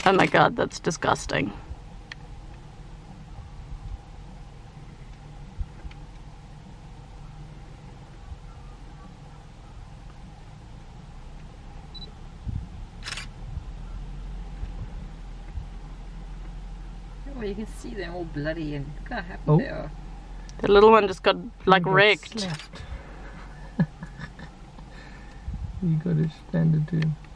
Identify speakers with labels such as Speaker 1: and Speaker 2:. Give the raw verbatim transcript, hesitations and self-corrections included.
Speaker 1: Oh my god, that's disgusting.
Speaker 2: Oh, you can see them all bloody and look how happy
Speaker 3: Oh.
Speaker 2: they are.
Speaker 1: The little one just got like
Speaker 3: You got
Speaker 1: wrecked.
Speaker 3: slapped. You got a standard too.